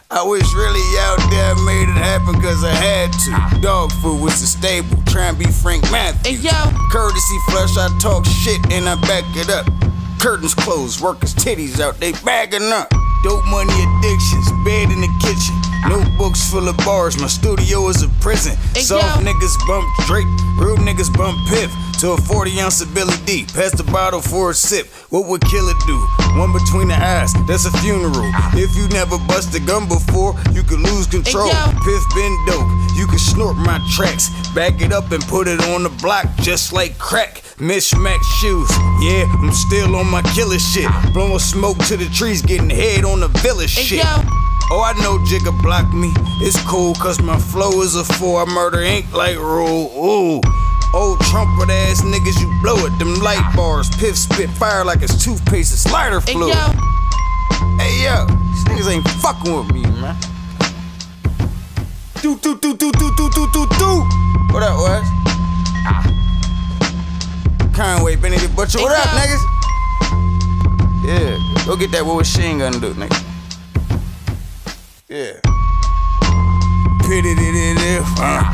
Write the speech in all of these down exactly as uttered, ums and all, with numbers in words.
I wish really out there made it happen cause I had to. Dog food was the staple, trying to be Frank Matthews. Hey, yo. Courtesy flush, I talk shit and I back it up. Curtains closed, workers' titties out, they bagging up. Dope money addictions, bed in the kitchen. Notebooks full of bars, my studio is a prison. Hey, Soft yo. niggas bump Drake, real niggas bump Piff. To a forty ounce of Billy D, pass the bottle for a sip. What would Killer do? One between the eyes, that's a funeral. If you never bust a gun before, you could lose control. Hey, Piff been dope, you can snort my tracks. Back it up and put it on the block just like crack. Mismatched shoes, yeah, I'm still on my killer shit. Blowing smoke to the trees, getting head on the villa shit. Yo. Oh, I know Jigga blocked me. It's cool, cause my flow is a four. I murder ink like rule. Ooh. Old trumpet ass niggas, you blow it. Them light bars, Piff spit fire like it's toothpaste, it's lighter Hey, fluid. yo. Hey, yo, these niggas ain't fucking with me, man. Do, do, do, do, do, do, do, do, do. What up, Wes? Conway, Benny the Butcher. What Hey, up, yo. niggas? Yeah, go get that what machine gun do, nigga. Yeah. Pity did it, uh.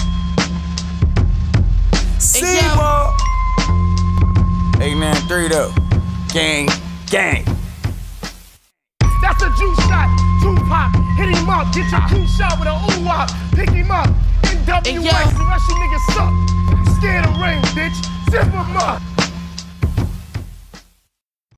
Hey, yo. Ball. eight nine three though. Gang, gang. That's a juice shot. Tupac, hit him up. Get your crew shot with a ooh-wop. Pick him up. N W X, Hey, yo. the rest of you niggas suck. You scared of rain, bitch. Zip him up.